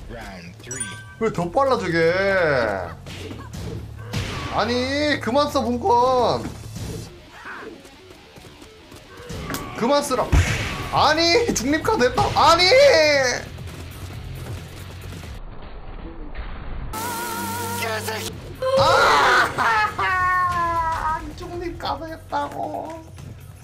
왜 더 빨라 저게? 아니 그만 써 분권. 그만 쓰라. 아니 중립카드 했다. 아니 아 중립카드 했다고.